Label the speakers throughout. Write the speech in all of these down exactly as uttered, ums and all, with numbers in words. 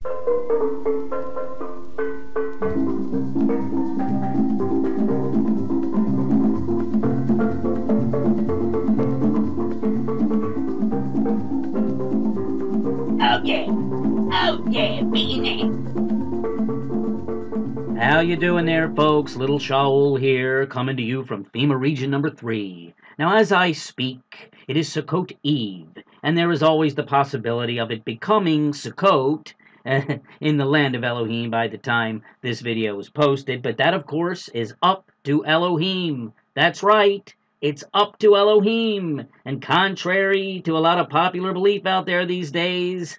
Speaker 1: Oh yeah, oh yeah, beanie.
Speaker 2: How you doing there, folks? Little Shaul here, coming to you from FEMA Region Number three. Now, as I speak, it is Sukkot Eve, and there is always the possibility of it becoming Sukkot in the land of Elohim by the time this video is posted, but that, of course, is up to Elohim. That's right. It's up to Elohim. And contrary to a lot of popular belief out there these days,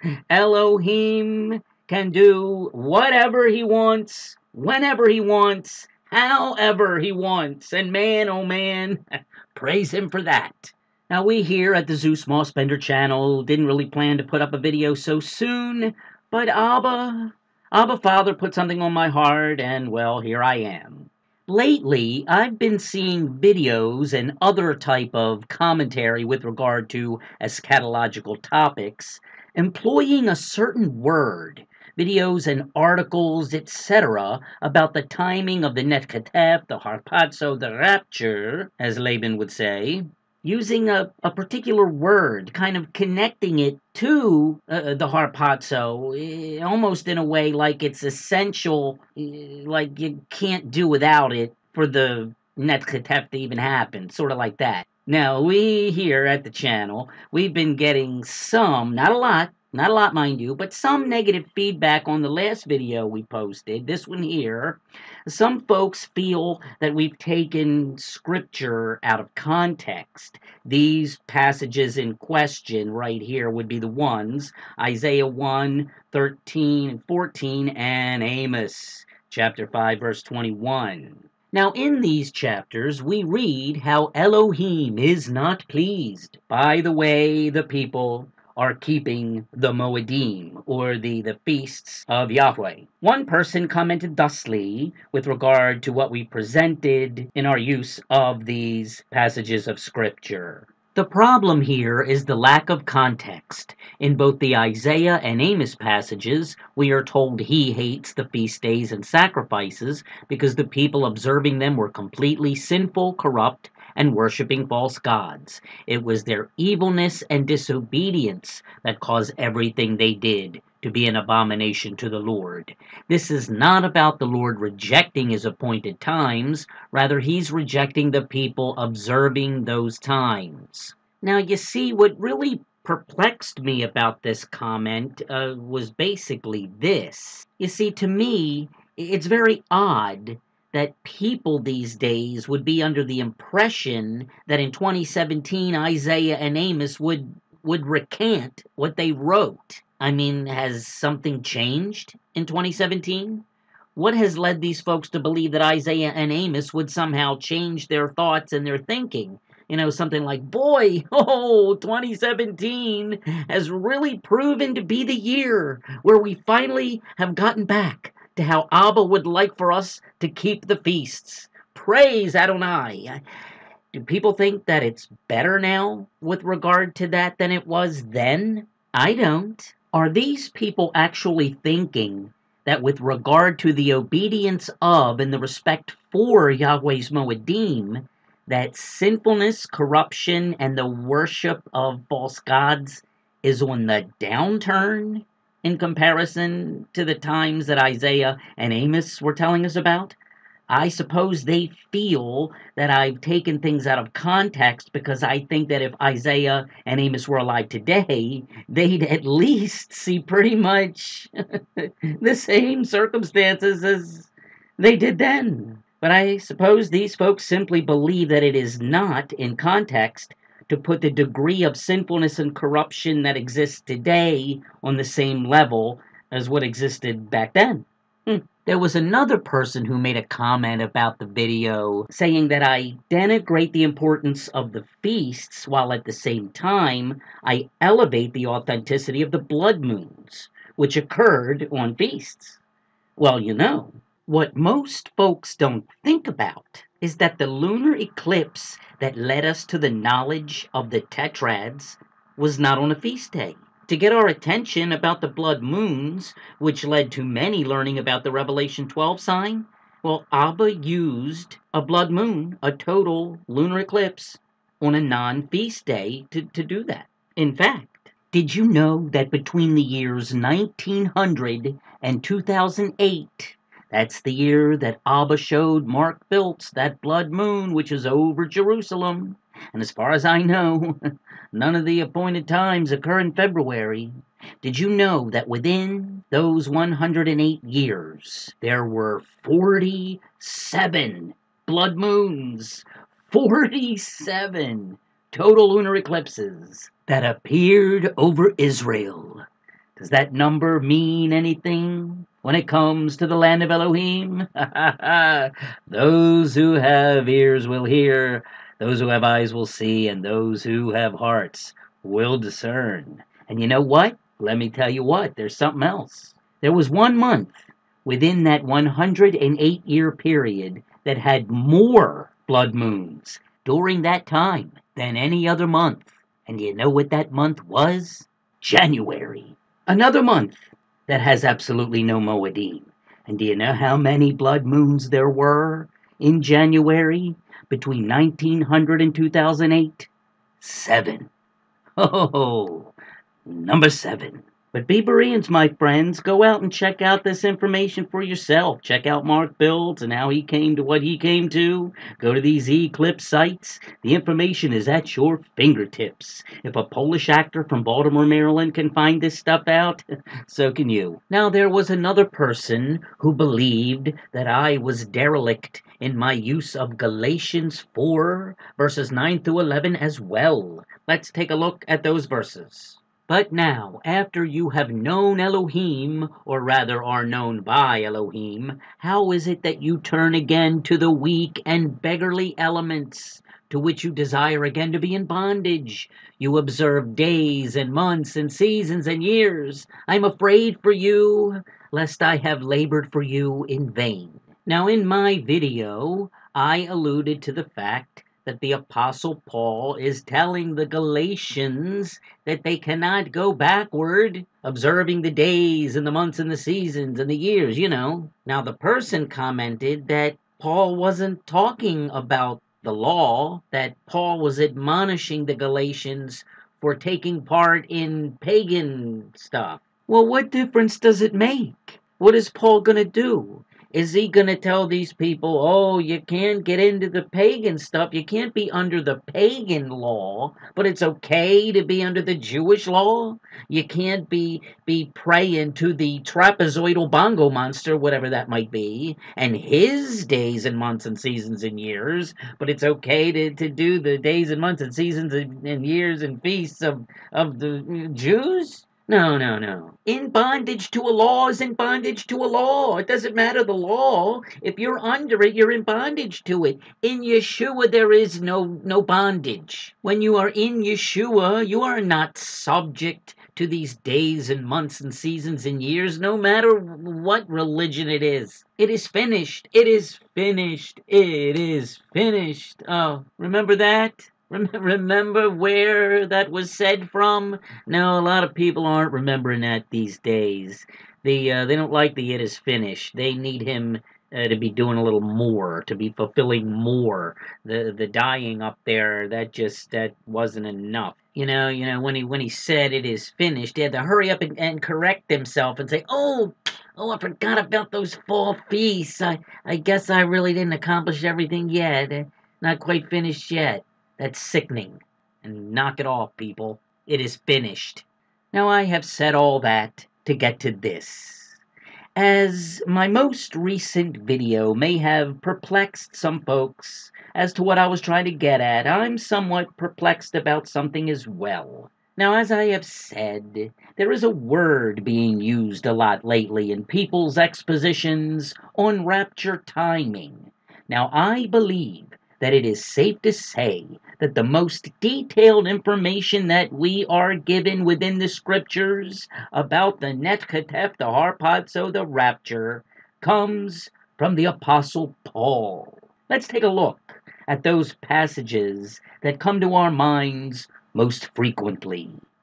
Speaker 2: Elohim can do whatever he wants, whenever he wants, however he wants. And man, oh man, praise him for that. Now, we here at the Zeus Mossbender channel didn't really plan to put up a video so soon, but Abba, Abba Father put something on my heart, and well, here I am. Lately, I've been seeing videos and other type of commentary with regard to eschatological topics employing a certain word, videos and articles, et cetera, about the timing of the Netkatef, the Harpazo, the rapture, as Laban would say, using a, a particular word, kind of connecting it to uh, the Harpazo, uh, almost in a way like it's essential, uh, like you can't do without it for the Netkatef to even happen, sort of like that. Now, we here at the channel, we've been getting some, not a lot, not a lot, mind you, but some negative feedback on the last video we posted, this one here. Some folks feel that we've taken scripture out of context. These passages in question right here would be the ones, Isaiah one, thirteen, and fourteen, and Amos chapter five, verse twenty-one. Now, in these chapters, we read how Elohim is not pleased by the way the people are keeping the Moedim, or the, the feasts of Yahweh. One person commented thusly with regard to what we presented in our use of these passages of Scripture. The problem here is the lack of context. In both the Isaiah and Amos passages, we are told he hates the feast days and sacrifices because the people observing them were completely sinful, corrupt, and worshiping false gods. It was their evilness and disobedience that caused everything they did to be an abomination to the Lord. This is not about the Lord rejecting his appointed times, rather he's rejecting the people observing those times. Now, you see, what really perplexed me about this comment uh, was basically this. You see, to me, it's very odd that people these days would be under the impression that in twenty seventeen Isaiah and Amos would would recant what they wrote. I mean, has something changed in twenty seventeen? What has led these folks to believe that Isaiah and Amos would somehow change their thoughts and their thinking? You know, something like, boy, oh, twenty seventeen has really proven to be the year where we finally have gotten back to how Abba would like for us to keep the feasts. Praise Adonai. Do people think that it's better now with regard to that than it was then? I don't. Are these people actually thinking that with regard to the obedience of and the respect for Yahweh's Moedim, that sinfulness, corruption, and the worship of false gods is on the downturn in comparison to the times that Isaiah and Amos were telling us about? I suppose they feel that I've taken things out of context because I think that if Isaiah and Amos were alive today, they'd at least see pretty much the same circumstances as they did then. But I suppose these folks simply believe that it is not in context to put the degree of sinfulness and corruption that exists today on the same level as what existed back then. Hmm. There was another person who made a comment about the video saying that I denigrate the importance of the feasts while at the same time I elevate the authenticity of the blood moons, which occurred on feasts. Well, you know, what most folks don't think about is that the lunar eclipse that led us to the knowledge of the tetrads was not on a feast day. to get our attention about the blood moons, which led to many learning about the Revelation twelve sign, well, Abba used a blood moon, a total lunar eclipse, on a non-feast day to, to do that. In fact, did you know that between the years nineteen hundred and two thousand eight, that's the year that Abba showed Mark Biltz that blood moon which is over Jerusalem, and as far as I know, none of the appointed times occur in February. Did you know that within those one hundred eight years, there were forty-seven blood moons, forty-seven total lunar eclipses that appeared over Israel? Does that number mean anything when it comes to the land of Elohim? Those who have ears will hear, those who have eyes will see, and those who have hearts will discern. And you know what? Let me tell you what, there's something else. There was one month within that one hundred eight year period that had more blood moons during that time than any other month. And you know what that month was? January. Another month that has absolutely no Moedim. And do you know how many blood moons there were in January between nineteen hundred and two thousand eight? Seven. Oh, number seven. But be Bereans, my friends, go out and check out this information for yourself. Check out Mark Biltz and how he came to what he came to. Go to these eclipse sites. The information is at your fingertips. If a Polish actor from Baltimore, Maryland can find this stuff out, so can you. Now, there was another person who believed that I was derelict in my use of Galatians four, verses nine through eleven as well. Let's take a look at those verses. But now, after you have known Elohim, or rather are known by Elohim, how is it that you turn again to the weak and beggarly elements, to which you desire again to be in bondage? You observe days and months and seasons and years. I'm afraid for you, lest I have labored for you in vain. Now, in my video, I alluded to the fact that the Apostle Paul is telling the Galatians that they cannot go backward, observing the days and the months and the seasons and the years, you know. Now, the person commented that Paul wasn't talking about the law, that Paul was admonishing the Galatians for taking part in pagan stuff. Well, what difference does it make? What is Paul going to do? Is he going to tell these people, oh, you can't get into the pagan stuff, you can't be under the pagan law, but it's okay to be under the Jewish law? You can't be be praying to the trapezoidal bongo monster, whatever that might be, and his days and months and seasons and years, but it's okay to, to do the days and months and seasons and, and years and feasts of, of the Jews? No, no, no. In bondage to a law is in bondage to a law. It doesn't matter the law. If you're under it, you're in bondage to it. In Yeshua, there is no, no bondage. When you are in Yeshua, you are not subject to these days and months and seasons and years, no matter what religion it is. It is finished. It is finished. It is finished. Oh, remember that? Remember where that was said from? No, a lot of people aren't remembering that these days. They, uh, they don't like the "it is finished." They need him uh, to be doing a little more, to be fulfilling more. The the dying up there, that just that wasn't enough. You know, you know when he when he said "it is finished," he had to hurry up and, and correct himself and say, "Oh, oh, I forgot about those fall feasts. I I guess I really didn't accomplish everything yet. Not quite finished yet." That's sickening. And knock it off, people. It is finished. Now, I have said all that to get to this. As my most recent video may have perplexed some folks as to what I was trying to get at, I'm somewhat perplexed about something as well. Now, as I have said, there is a word being used a lot lately in people's expositions on rapture timing. Now, I believe that it is safe to say that the most detailed information that we are given within the scriptures about the Netkatef, the Harpazo, the rapture, comes from the Apostle Paul. Let's take a look at those passages that come to our minds most frequently.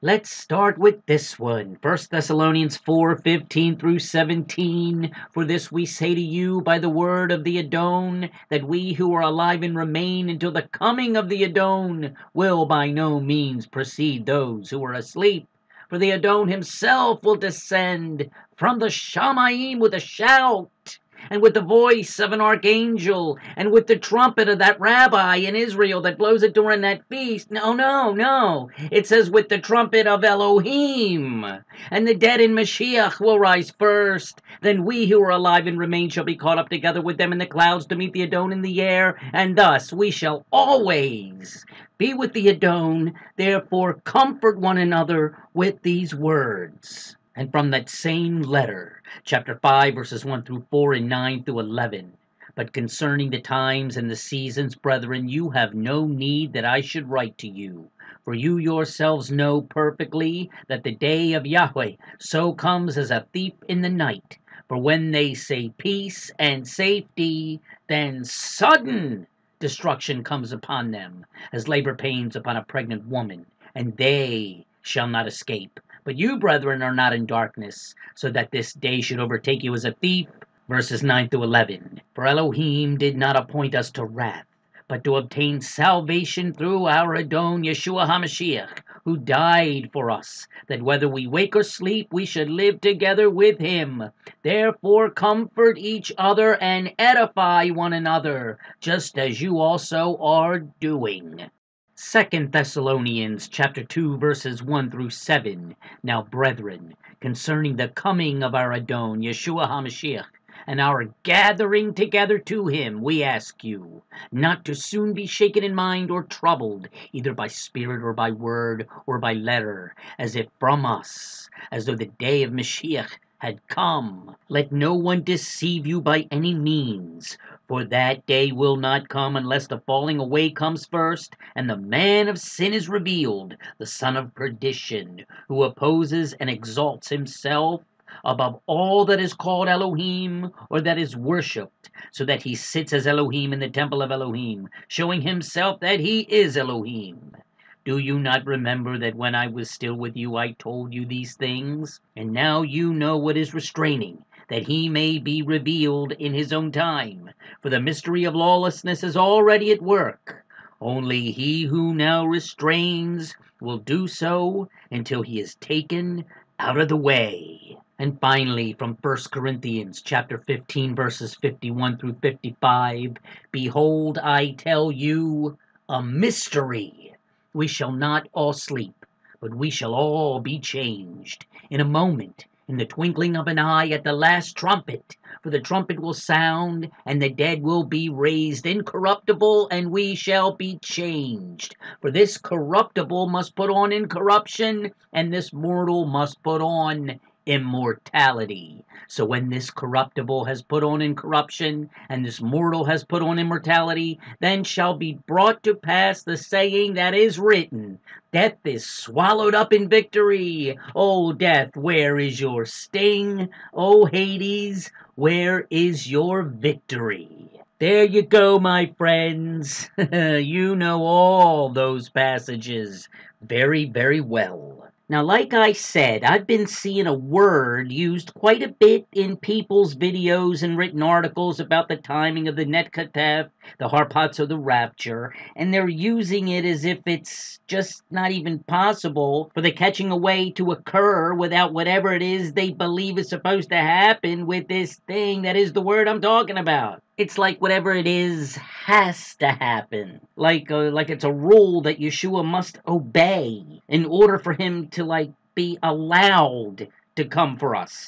Speaker 2: Let's start with this one. First Thessalonians four, fifteen through seventeen. For this we say to you by the word of the Adon, that we who are alive and remain until the coming of the Adon will by no means precede those who are asleep. For the Adon himself will descend from the Shamayim with a shout, and with the voice of an archangel, and with the trumpet of that rabbi in Israel that blows it during that feast. No, no, no. It says with the trumpet of Elohim. And the dead in Mashiach will rise first. Then we who are alive and remain shall be caught up together with them in the clouds to meet the Adon in the air. And thus we shall always be with the Adon. Therefore comfort one another with these words. And from that same letter, chapter five, verses one through four and nine through eleven. But concerning the times and the seasons, brethren, you have no need that I should write to you. For you yourselves know perfectly that the day of Yahweh so comes as a thief in the night. For when they say peace and safety, then sudden destruction comes upon them, as labor pains upon a pregnant woman, and they shall not escape. But you, brethren, are not in darkness, so that this day should overtake you as a thief. Verses nine through eleven. For Elohim did not appoint us to wrath, but to obtain salvation through our Adon Yeshua HaMashiach, who died for us, that whether we wake or sleep, we should live together with him. Therefore comfort each other and edify one another, just as you also are doing. Second Thessalonians chapter two, verses one through seven. Now, brethren, concerning the coming of our Adon, Yeshua HaMashiach, and our gathering together to him, we ask you, not to soon be shaken in mind or troubled, either by spirit or by word or by letter, as if from us, as though the day of Mashiach had come. Let no one deceive you by any means, for that day will not come unless the falling away comes first, and the man of sin is revealed, the son of perdition, who opposes and exalts himself above all that is called Elohim, or that is worshipped, so that he sits as Elohim in the temple of Elohim, showing himself that he is Elohim. Do you not remember that when I was still with you I told you these things? And now you know what is restraining, that he may be revealed in his own time. For the mystery of lawlessness is already at work. Only he who now restrains will do so until he is taken out of the way. And finally, from First Corinthians chapter fifteen, verses fifty-one through fifty-five, behold, I tell you a mystery. We shall not all sleep, but we shall all be changed in a moment, in the twinkling of an eye, at the last trumpet. For the trumpet will sound, and the dead will be raised incorruptible, and we shall be changed. For this corruptible must put on incorruption, and this mortal must put on immortality. So when this corruptible has put on incorruption, and this mortal has put on immortality, then shall be brought to pass the saying that is written, death is swallowed up in victory. O death, where is your sting? O Hades, where is your victory? There you go, my friends. You know all those passages very, very well. Now, like I said, I've been seeing a word used quite a bit in people's videos and written articles about the timing of the Netkatef, the Harpazo, the Rapture, and they're using it as if it's just not even possible for the catching away to occur without whatever it is they believe is supposed to happen with this thing that is the word I'm talking about. It's like whatever it is has to happen. Like uh, like it's a rule that Yeshua must obey in order for him to like be allowed to come for us.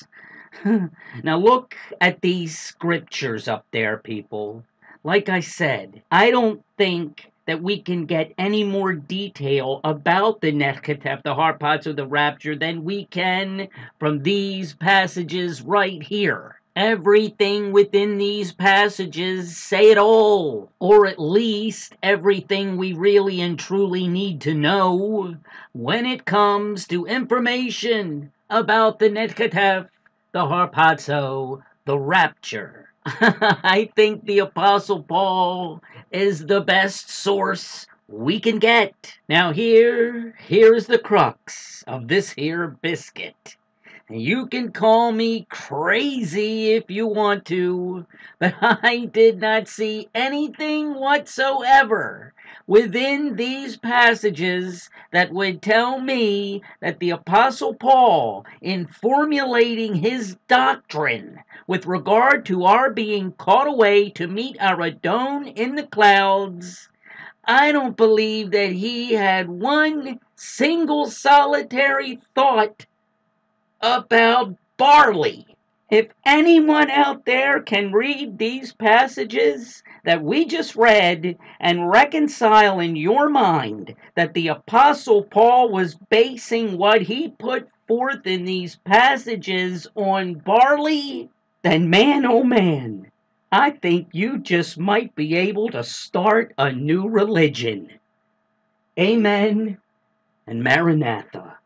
Speaker 2: Now look at these scriptures up there, people. Like I said, I don't think that we can get any more detail about the Netkatef, the Harpazo, the Rapture, than we can from these passages right here. Everything within these passages say it all, or at least everything we really and truly need to know when it comes to information about the Netkatef, the Harpazo, the Rapture. I think the Apostle Paul is the best source we can get. Now here, here's the crux of this here biscuit. You can call me crazy if you want to, but I did not see anything whatsoever within these passages that would tell me that the Apostle Paul, in formulating his doctrine with regard to our being caught away to meet our Adon in the clouds, I don't believe that he had one single solitary thought about barley. If anyone out there can read these passages that we just read and reconcile in your mind that the Apostle Paul was basing what he put forth in these passages on barley, then man, oh man, I think you just might be able to start a new religion. Amen and Maranatha.